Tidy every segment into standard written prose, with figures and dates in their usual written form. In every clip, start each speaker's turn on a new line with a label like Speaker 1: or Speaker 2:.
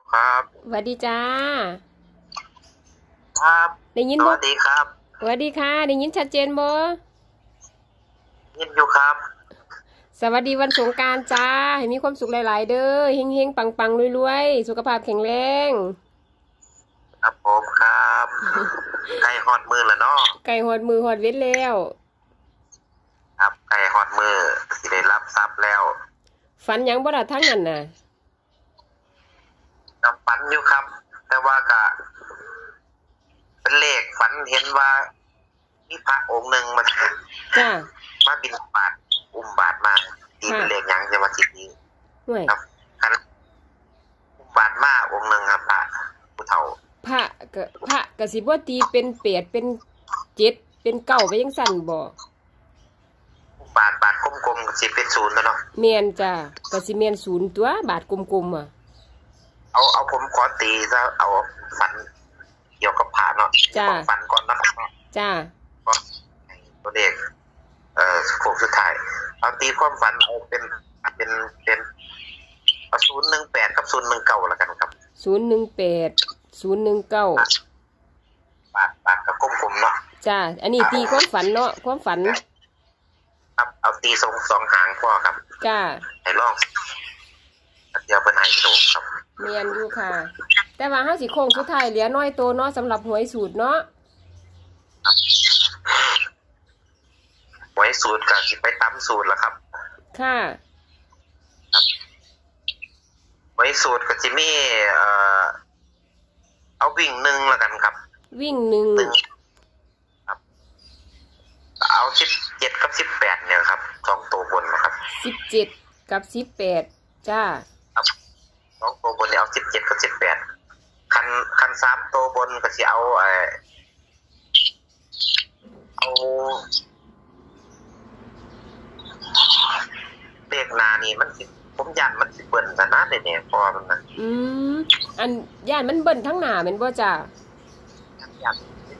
Speaker 1: ครับ
Speaker 2: สวัสดีจ้า
Speaker 1: ครับ
Speaker 2: ได้ยินบ่
Speaker 1: สวัสดีครับ
Speaker 2: สวัสดีค่ะได้ยินชัดเจนบ่
Speaker 1: ยินอยู่ครับ
Speaker 2: สวัสดีวันสงกรานต์จ้าให้มีความสุขหลายๆเด้อเฮงๆปังๆรวยๆสุขภาพแข็งแรง
Speaker 1: ครับผมครับไก่ฮอดมือแล้วเนาะ
Speaker 2: ไก่หอดมือหอดเว้นแล้ว
Speaker 1: ครับไก่ฮอดมือสิได้รับทรัพย์แล้ว
Speaker 2: ฝันหยังบ่ล่ะทั้งนั้นน่ะ
Speaker 1: กับฝันอยู่ครับ แต่ว่าก็เป็นเลขฝันเห็นว่ามีพระองค์หนึ่งมา
Speaker 2: จ้า
Speaker 1: มาบิณฑบาตอุ้มบาตรมาตีเป็นเลขหยังจะมาคิดนี้
Speaker 2: ห่วย
Speaker 1: ครับคันอุ้มบาตรมาองค์หนึ่งครับพระผู้เฒ่า
Speaker 2: พระก็สิบ่ตีเป็นแปดเป็นเจ็ดเป็นเก้าไปจังซั่นบ่
Speaker 1: อุ้มบาตรกลมๆก็สิเป็นศูนย์แล้วเนาะ
Speaker 2: แม่นจ้าก็สิแม่นศูนย์ตัวบาทกลมๆอ่ะ
Speaker 1: เอาผมขอตีซะเอาฝันเกี่ยวกับพระเนาะผมฝันก่อนนะ
Speaker 2: จ้า
Speaker 1: ก็ตัวเด็กโค้งสุดท้ายเอาตีความฝันเอาเป็นเอา018กับ019แล้วกันครับ
Speaker 2: 018 019
Speaker 1: ปากกับกลมๆเนาะ
Speaker 2: จ้าอันนี้ตีความฝันเนาะความฝัน
Speaker 1: ครับเอาตีสองหางพ่อครับ
Speaker 2: จ้า
Speaker 1: ให้ลองเดี๋ยวเป็นให้โชคครับ
Speaker 2: เมียนอยู่ค่ะแต่ว่าห้าสิโค้งสุดท้ายเหลือน้อยโตเนาะสำหรับหวยสูตรเนาะ
Speaker 1: หวยสูตรก็สิไปตามสูตรแล้วครับ
Speaker 2: ค่ะ
Speaker 1: หวยสูตรก็สิมีเอาวิ่ง1แล้วกันครับ
Speaker 2: วิ่ง1
Speaker 1: ครับเอา17กับ18เนี่ยครับ2ตัวบนนะครับ
Speaker 2: 17กับ18จ้า
Speaker 1: 2ตัวบนเนี่ยเอา17กับ18คัน3ตัวบนก็สิเอาเลขหน้านี่มันสิผมยันมันสิเบิ่นซะนะเด้เนี่ยพอมันนะ
Speaker 2: อันย่านมันเบิ่นทั้งหน้าแม่นบ่จ้า
Speaker 1: ยัน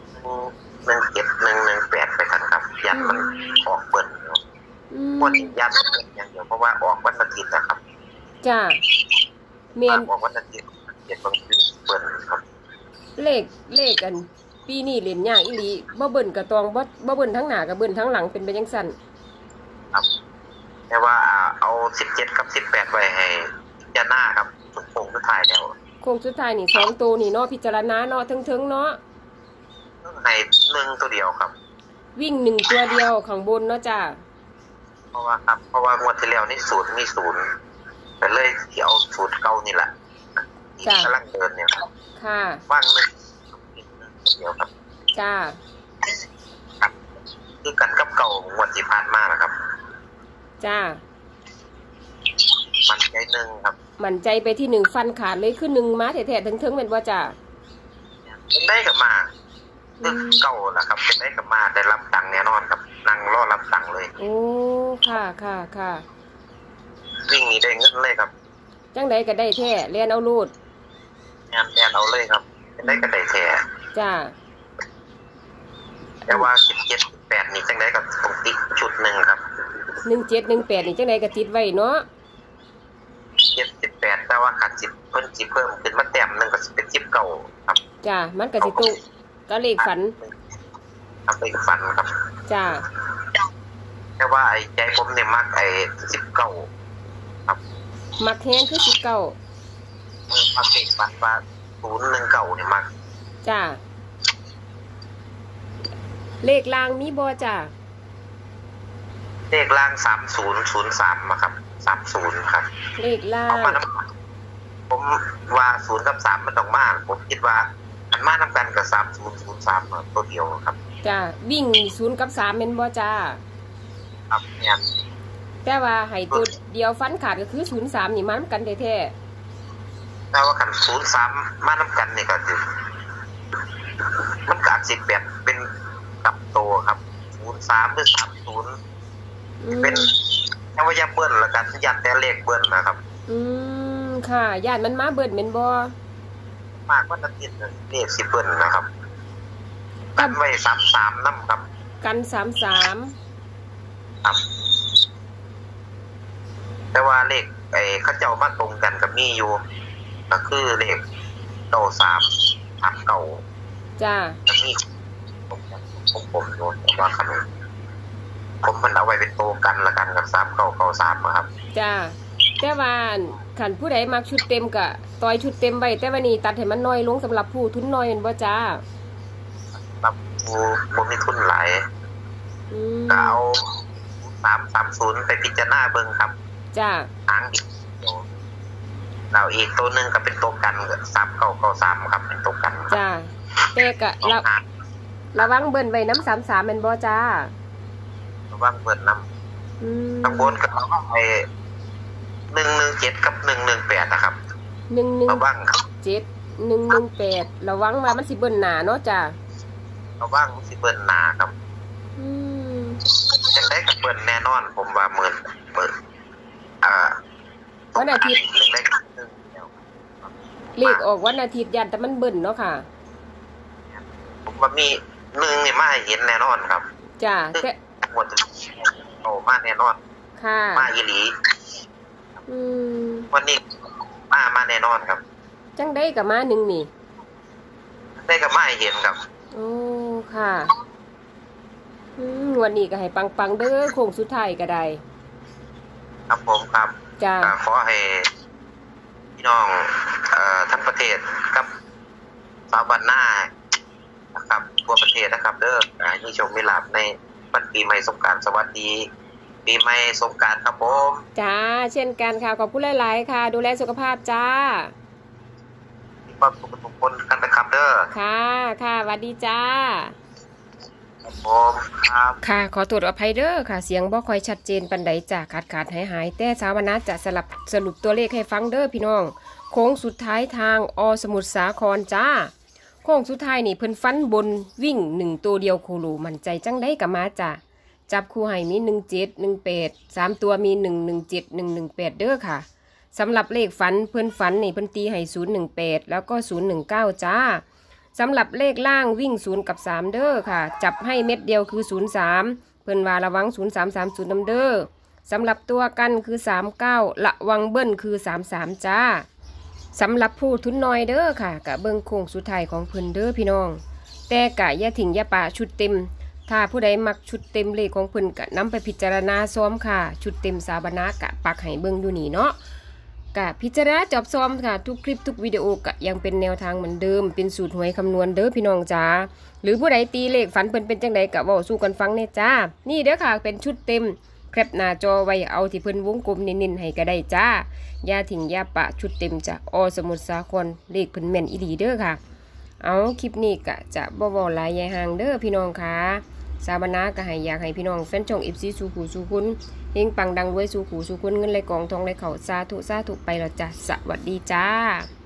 Speaker 1: 17118ไปกันครับยันมันออกเบิ่นคนยันเป็นอย่างเดียวเพราะว่าออกวันอาทิตย์นะครับ
Speaker 2: จ้าเมียน
Speaker 1: ออกวันอาทิตย์7วันเบิ่นครับ
Speaker 2: เลขอันปีนี้เล่นยากอีหลีบ่เบิ่นก็ตองบ่เบิ่นทั้งหน้าก็เบิ่นทั้งหลังเป็นไปจังซั่น
Speaker 1: ครับแต่ว่าเอา17กับ18ไว้ให้พิจารณาครับโค้งสุดท้ายแล้ว
Speaker 2: โค้งสุดท้ายนี่2ตัวนี่เนาะพิจารณาเนาะถึงๆเนาะ
Speaker 1: ให้1ตัวเดียวครับ
Speaker 2: วิ่ง1ตัวเดียวข้างบนเนาะจ้า
Speaker 1: เพราะว่างวดที่แล้วนี่สูตรมี0ก็เลยที่เอาสูตรเก่านี่แหละที่กำลังเดินเนี่ยครับ
Speaker 2: ค่ะ
Speaker 1: ว่าง1เดียวครับ
Speaker 2: จ้า
Speaker 1: ครับคือกันกับเก่างวดที่ผ่านมานะครับ
Speaker 2: จ้า
Speaker 1: มันใจ1ครับ
Speaker 2: มันใจไปที่1ฟันขาดเลยคือ1มาแท้ๆถึงๆแม่นบ่จ้า
Speaker 1: เป็นได้กับมาคือเก่าล่ะครับเป็นได้กับมาได้รับตังค์แน่นอนครับนั่งรอรับตังค์เลย
Speaker 2: โอ้ค่ะ
Speaker 1: วิ่งนี่ได้เงินเลยครับ
Speaker 2: จังไดก็ได้แท้เรียนเอารูด
Speaker 1: งานแทนเอาเลยครับเป็นได้ก็ได้แท้
Speaker 2: จ้า
Speaker 1: แต่ว่า17 18นี่จังไดก็ต้องติดชุด1ครับ
Speaker 2: 17 18นี่จังไดก็ติดไว้เนาะ
Speaker 1: 17 18แต่ว่าขาด10เพิ่นสิเพิ่มขึ้นมาแต้มนึงก็สิเป็น19ครับ
Speaker 2: จ้ามันก็สิตุก็เลขฝัน
Speaker 1: ครับเลขฝันครับ
Speaker 2: จ้า
Speaker 1: แต่ว่าไอ้ใจผมเนี่ยมักไอ้19ครับ
Speaker 2: มักแฮงคือ19
Speaker 1: มักเลขฝันว่า019นี่มัก
Speaker 2: จ้าเลขล่างมีบ่จ้า
Speaker 1: เลขล่าง3003ครับ30ครับ
Speaker 2: เลขล่าง
Speaker 1: ผมว่า0กับ3มันต้องมาผมคิดว่ามันมานำกันกับ3003ตัวเดียวครับ
Speaker 2: จ้าวิ่ง0กับ3แม่นบ่จ้า
Speaker 1: ครับเนี่ย
Speaker 2: แต่ว่าให้ตัวเดียวฟันขาดก็คือ03นี่มานำกันแท้
Speaker 1: ๆแต่ว่าคัน03มานำกันนี่ก็คือมันก็อาจสิแบบเป็นกับโตครับ03หรือ30เป็นยังว่าอย่าเบิ้ลแล้วกันยันแต่เลขเบิ้ลนะครับ
Speaker 2: ค่ะญาติมันมาเบิ้ลแม่นบ่
Speaker 1: มากกว่าอาทิตย์เลขสิเบิ้ลนะครับกันไว้33นำครับ
Speaker 2: กัน33
Speaker 1: ครับแต่ว่าเลขเขาเจ้ามาตรงกันกับมีอยู่ก็คือเลขเก้าสามสามเก้า
Speaker 2: จ้า
Speaker 1: จะมีผมโยนว่าขนมผมมันเอาไว้เป็นโตกันละกันกับ3993ครับ
Speaker 2: จ้าแต่ว่าขันผู้ใดมักชุดเต็มกะต่อยชุดเต็มไว้แต่ว่านี่ตัดให้มันน้อยลงสำหรับผู้ทุนน้อยแม่นบ่จ้า
Speaker 1: รับผู้บ่มีทุนหลาย
Speaker 2: อืม
Speaker 1: ก็เอา330ไปพิจารณาเบิ่งครับ
Speaker 2: จ้า
Speaker 1: หางดิเราอีกตัวหนึงก็เป็นตัวกัน3993ครับเป็นตัวกัน
Speaker 2: จ้าแต่กะระวังเบิ่นไว้น้ำ33แม่นบ่จ้า
Speaker 1: ระวังเบิ่นนำ
Speaker 2: อืม
Speaker 1: ข้างบนก็ระวังไอ้117กับ118นะครับระวังครับ
Speaker 2: 117 118ระวังว่ามันสิเบิ่นหน้าเนาะจ้า
Speaker 1: ระวังสิเบิ่นหน้าครับ
Speaker 2: อืม
Speaker 1: จังได้กับเบิ่นแน่นอนผมว่าหมื่น
Speaker 2: วันอาทิตย์
Speaker 1: ได้
Speaker 2: เลขออกวันอาทิตย์ยันแต่มันเบิ่นเนาะค่ะ
Speaker 1: ผมว่ามีหนึ่งนี่มาให้เห็นแน่นอนครับ
Speaker 2: จ้าแต่
Speaker 1: หมดโอ้มาแน่นอน
Speaker 2: ค่ะ
Speaker 1: มาอีหลี
Speaker 2: อืม
Speaker 1: วันนี้มาแน่นอนครับ
Speaker 2: จังได้กับมาหนึ่งนี่
Speaker 1: ได้กับมาให้เห็นครับ
Speaker 2: โอ้ค่ะวันนี้ก็ให้ปังๆเด้อโค้งสุดท้ายก็ได้
Speaker 1: ครับผมครับ
Speaker 2: จ้า
Speaker 1: ขอให้พี่น้องทั้งประเทศครับสาวบ้านหน้านะครับทั่วประเทศนะครับเด้อมีโชคมีลาภในวันปีใหม่สงกรานต์สวัสดีปีใหม่สงกรานต์ครับผม
Speaker 2: จ้าเช่นกันค่ะขอบคุณหลายๆค่ะ ดูแลสุขภาพจ้า
Speaker 1: มีความสุขทุกคนกันนะครับเด้อ
Speaker 2: ค่ะค่ะสวัสดีจ้า
Speaker 1: ครับผมครับ
Speaker 2: ค่ะขอตรวจอภัยเด้อค่ะ เสียงบ่ค่อยชัดเจนปานใดจ้าขาดหายแต่สาวนาจะสรุปตัวเลขให้ฟังเด้อพี่น้องโค้งสุดท้ายทางอสมุทรสาครจ้าโค้งสุดท้ายนี่เพิ่นฟันบนวิ่ง1ตัวเดียวโคโลมั่นใจจังได้กับมาจ้าจับคู่ให้มี17 18 3ตัวมี117 118เด้อค่ะสำหรับเลขฝันเพิ่นนี่เพิ่นตีให้018แล้วก็019จ้าสำหรับเลขล่างวิ่ง0กับ3เด้อค่ะจับให้เม็ดเดียวคือ03เพิ่นว่าระวัง0330นำเด้อสำหรับตัวกันคือ39ระวังเบิ้ลคือ33จ้าสำหรับผู้ทุนน้อยเด้อค่ะกะเบิ่งโค้งสุดท้ายของเพิ่นเด้อพี่น้องแต่กะอย่าทิ้งอย่าปะชุดเต็มถ้าผู้ใดมักชุดเต็มเลขของเพิ่นกะนำไปพิจารณาซ้อมค่ะชุดเต็มสาบานากะปักให้เบิ่งอยู่นี่เนาะกะพิจารณาจอบซ้อมค่ะทุกคลิปทุกวิดีโอกะยังเป็นแนวทางเหมือนเดิมเป็นสูตรหวยคำนวณเด้อพี่น้องจ้าหรือผู้ใดตีเลขฝันเพิ่นเป็นจังใดกะเว้าสู่กันฟังแน่จ้านี่เด้อค่ะเป็นชุดเต็มแคปหน้าจอไว้เอาที่เพิ่นวงกลมเน้นๆให้ก็ได้จ้าอย่าทิ้งอย่าปะชุดเต็มจ้ะอสมุทรสาครเลขเพิ่นแม่นอีหลีเด้อค่ะเอาคลิปนี้กะจะบ่เว้าหลายยายห่างเด้อพี่น้องค่ะสาบานากะให้อยากให้พี่น้องแฟนช่อง FC สู่หูสู่คุณเฮงปังดังรวยสู่หูสู่คุณเงินไหลกองทองไหลเข้าสาธุไปแล้วจ้ะสวัสดีจ้า